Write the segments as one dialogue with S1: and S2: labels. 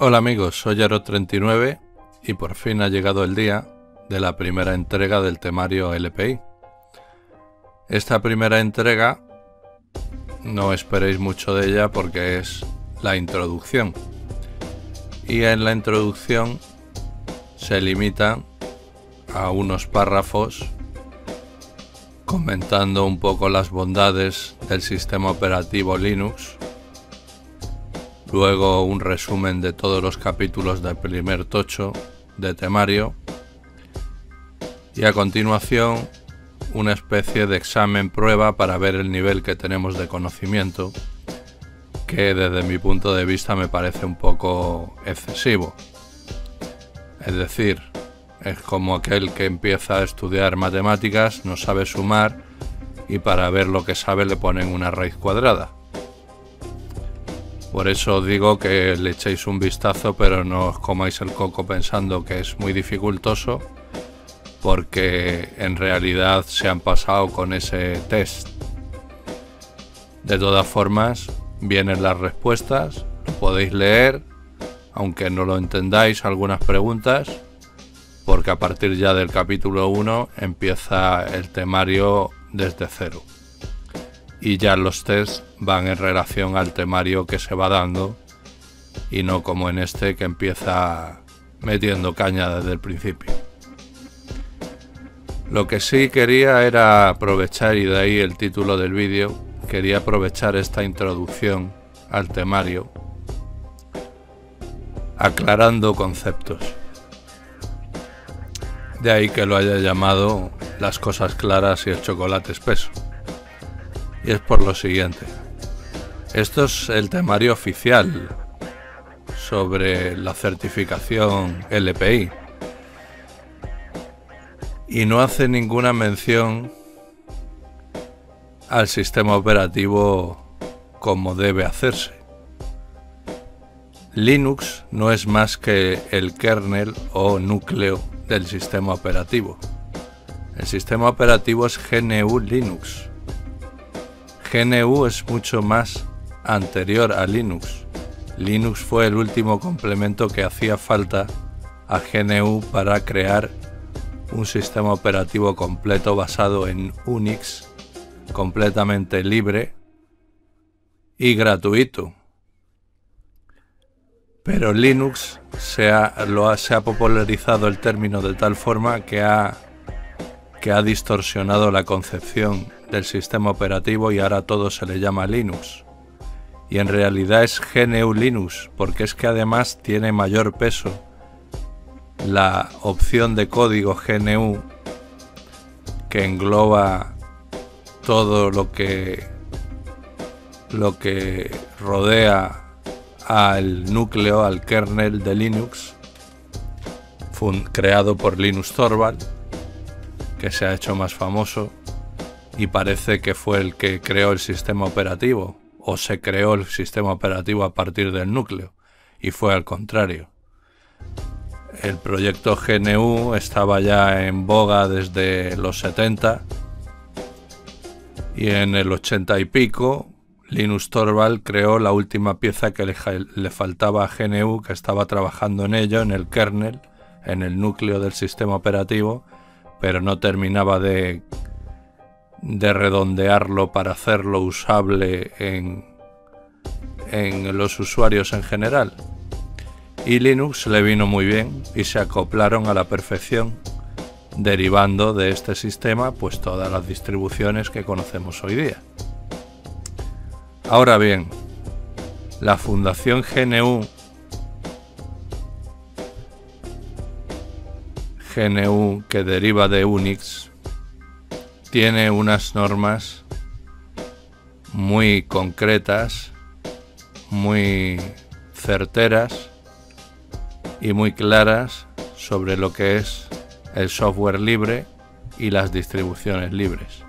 S1: Hola amigos, soy Aro39 y por fin ha llegado el día de la primera entrega del temario LPI. Esta primera entrega no esperéis mucho de ella porque es la introducción, y en la introducción se limita a unos párrafos comentando un poco las bondades del sistema operativo Linux, luego un resumen de todos los capítulos del primer tocho de temario y a continuación una especie de examen prueba para ver el nivel que tenemos de conocimiento, que desde mi punto de vista me parece un poco excesivo. Es decir, es como aquel que empieza a estudiar matemáticas, no sabe sumar y para ver lo que sabe le ponen una raíz cuadrada. Por eso os digo que le echéis un vistazo, pero no os comáis el coco pensando que es muy dificultoso, porque en realidad se han pasado con ese test. De todas formas, vienen las respuestas, lo podéis leer, aunque no lo entendáis algunas preguntas, porque a partir ya del capítulo 1 empieza el temario desde cero. Y ya los tests van en relación al temario que se va dando y no como en este que empieza metiendo caña desde el principio. Lo que sí quería era aprovechar, y de ahí el título del vídeo, quería aprovechar esta introducción al temario aclarando conceptos. De ahí que lo haya llamado Las cosas claras y el chocolate espeso. Y es por lo siguiente. Esto es el temario oficial sobre la certificación LPI. Y no hace ninguna mención al sistema operativo como debe hacerse. Linux no es más que el kernel o núcleo del sistema operativo. El sistema operativo es GNU Linux. GNU es mucho más anterior a Linux. Linux fue el último complemento que hacía falta a GNU para crear un sistema operativo completo basado en Unix, completamente libre y gratuito. Pero Linux se ha popularizado el término de tal forma que ha distorsionado la concepción del sistema operativo y ahora todo se le llama Linux. Y en realidad es GNU Linux, porque es que además tiene mayor peso la opción de código GNU, que engloba todo lo que rodea al núcleo, al kernel de Linux, creado por Linus Torvald, que se ha hecho más famoso y parece que fue el que creó el sistema operativo, o se creó el sistema operativo a partir del núcleo, y fue al contrario. El proyecto GNU estaba ya en boga desde los 70 y en el 80 y pico Linus Torvald creó la última pieza que le faltaba a GNU, que estaba trabajando en ello, en el kernel, en el núcleo del sistema operativo, pero no terminaba de redondearlo para hacerlo usable en los usuarios en general. Y Linux le vino muy bien y se acoplaron a la perfección, derivando de este sistema pues todas las distribuciones que conocemos hoy día. Ahora bien, la fundación GNU que deriva de Unix tiene unas normas muy concretas, muy certeras y muy claras sobre lo que es el software libre y las distribuciones libres.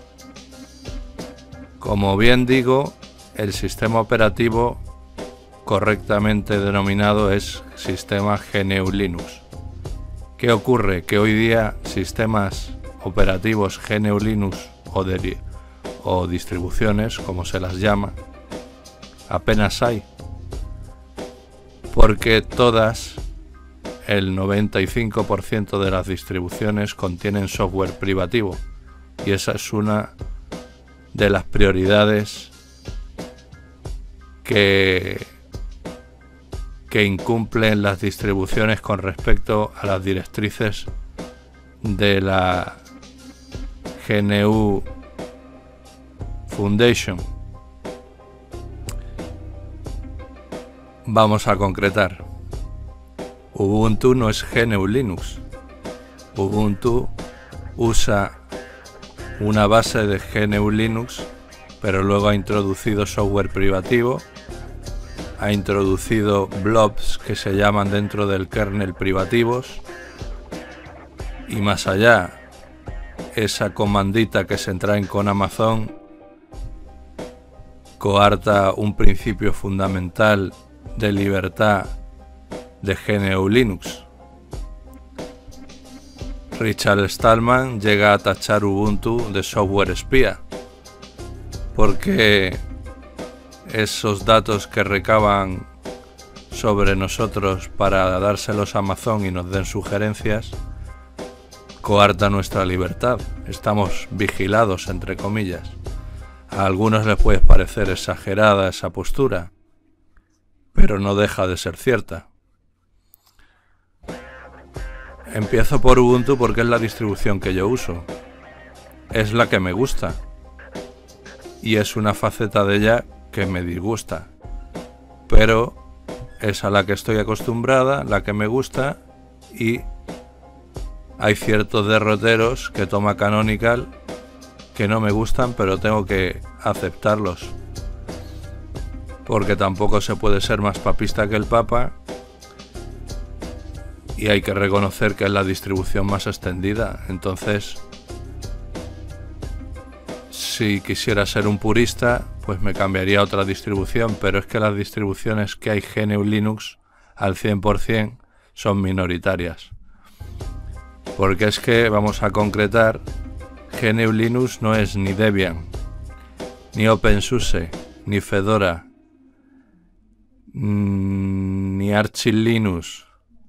S1: Como bien digo, el sistema operativo correctamente denominado es sistema GNU Linux. ¿Qué ocurre? Que hoy día sistemas operativos GNU Linux o distribuciones, como se las llama, apenas hay. porque todas, el 95% de las distribuciones contienen software privativo, y esa es una de las prioridades que incumplen las distribuciones con respecto a las directrices de la GNU Foundation. Vamos a concretar. Ubuntu no es GNU Linux. Ubuntu usa una base de GNU Linux, pero luego ha introducido software privativo, ha introducido blobs que se llaman dentro del kernel privativos, y más allá, esa comandita que se traen con Amazon coarta un principio fundamental de libertad de GNU Linux. Richard Stallman llega a tachar Ubuntu de software espía, porque esos datos que recaban sobre nosotros para dárselos a Amazon y nos den sugerencias coarta nuestra libertad. Estamos vigilados, entre comillas. A algunos les puede parecer exagerada esa postura, pero no deja de ser cierta. Empiezo por Ubuntu porque es la distribución que yo uso. Es la que me gusta. Y es una faceta de ella que me disgusta. Pero es a la que estoy acostumbrada, la que me gusta, y hay ciertos derroteros que toma Canonical que no me gustan, pero tengo que aceptarlos. Porque tampoco se puede ser más papista que el Papa. Y hay que reconocer que es la distribución más extendida. Entonces, si quisiera ser un purista, pues me cambiaría a otra distribución, pero es que las distribuciones que hay GNU Linux al 100% son minoritarias. Porque es que, vamos a concretar, GNU Linux no es ni Debian, ni OpenSUSE, ni Fedora, ni Arch Linux,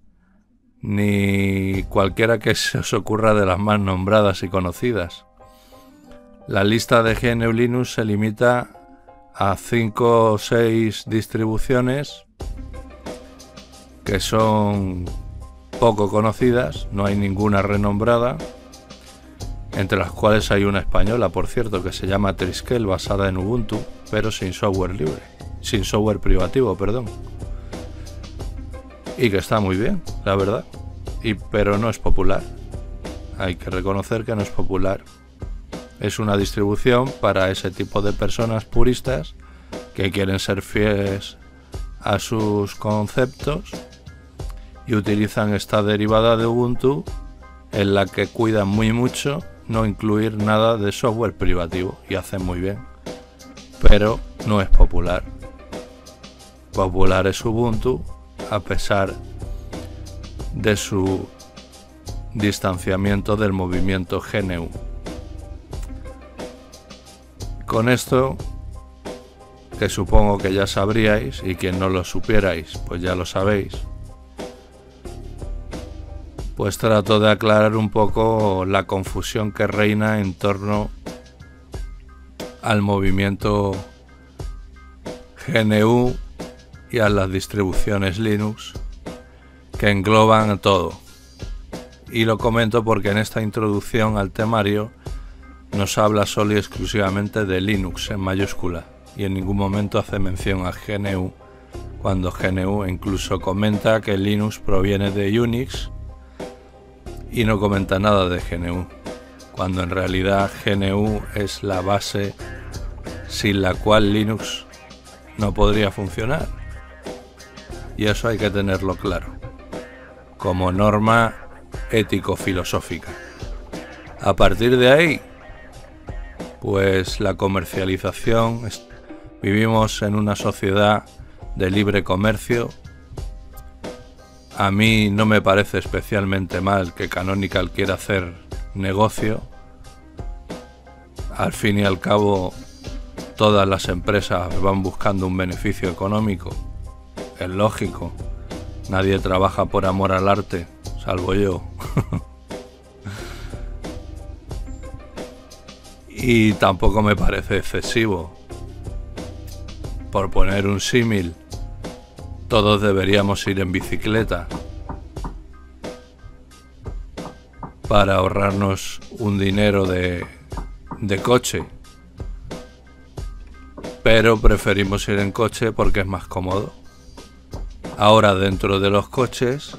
S1: ni cualquiera que se os ocurra de las más nombradas y conocidas. La lista de GNU Linux se limita a 5 o 6 distribuciones que son poco conocidas, no hay ninguna renombrada, entre las cuales hay una española, por cierto, que se llama Triskel, basada en Ubuntu, pero sin software libre, sin software privativo, perdón. Y que está muy bien, la verdad, pero no es popular. Hay que reconocer que no es popular. Es una distribución para ese tipo de personas puristas que quieren ser fieles a sus conceptos y utilizan esta derivada de Ubuntu en la que cuidan muy mucho no incluir nada de software privativo, y hacen muy bien, pero no es popular. Popular es Ubuntu, a pesar de su distanciamiento del movimiento GNU. Con esto, que supongo que ya sabríais, y quien no lo supierais, pues ya lo sabéis, pues trato de aclarar un poco la confusión que reina en torno al movimiento GNU y a las distribuciones Linux que engloban todo. Y lo comento porque en esta introducción al temario nos habla solo y exclusivamente de Linux en mayúscula, y en ningún momento hace mención a GNU, cuando GNU incluso comenta que Linux proviene de Unix, y no comenta nada de GNU, cuando en realidad GNU es la base sin la cual Linux no podría funcionar. Y eso hay que tenerlo claro, como norma ético-filosófica. A partir de ahí, pues la comercialización, vivimos en una sociedad de libre comercio. A mí no me parece especialmente mal que Canonical quiera hacer negocio. Al fin y al cabo, todas las empresas van buscando un beneficio económico. Es lógico. Nadie trabaja por amor al arte, salvo yo. Y tampoco me parece excesivo. Por poner un símil, todos deberíamos ir en bicicleta para ahorrarnos un dinero de coche, pero preferimos ir en coche porque es más cómodo. Ahora, dentro de los coches,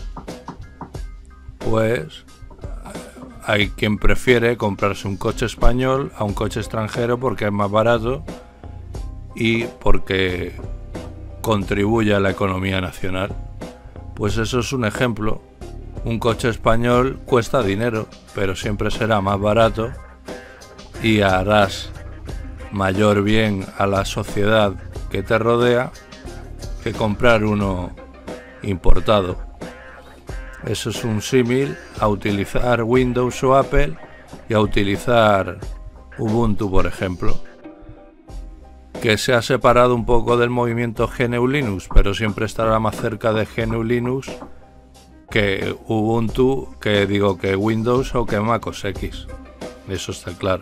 S1: pues hay quien prefiere comprarse un coche español a un coche extranjero porque es más barato y porque contribuye a la economía nacional. Pues eso es un ejemplo. Un coche español cuesta dinero, pero siempre será más barato y harás mayor bien a la sociedad que te rodea que comprar uno importado. Eso es un símil a utilizar Windows o Apple y a utilizar Ubuntu, por ejemplo, que se ha separado un poco del movimiento GNU Linux, pero siempre estará más cerca de GNU Linux que Ubuntu, que Windows o que Mac OS X. Eso está claro.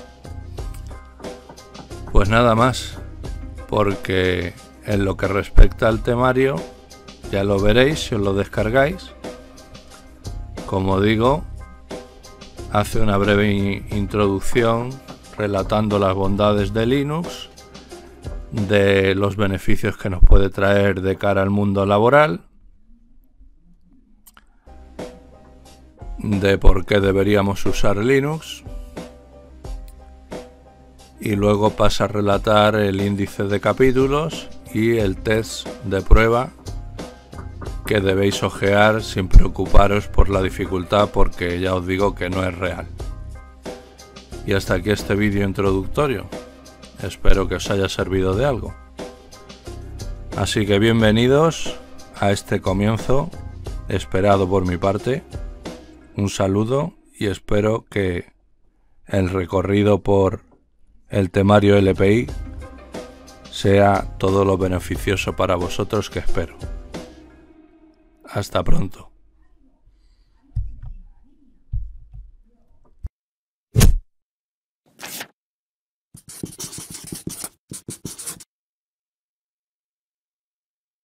S1: Pues nada más, porque en lo que respecta al temario, ya lo veréis si os lo descargáis. Como digo, hace una breve introducción relatando las bondades de Linux, de los beneficios que nos puede traer de cara al mundo laboral, de por qué deberíamos usar Linux, y luego pasa a relatar el índice de capítulos y el test de prueba que debéis ojear sin preocuparos por la dificultad, porque ya os digo que no es real. Y hasta aquí este vídeo introductorio. Espero que os haya servido de algo. Así que bienvenidos a este comienzo esperado por mi parte. Un saludo y espero que el recorrido por el temario LPI sea todo lo beneficioso para vosotros que espero. Hasta pronto.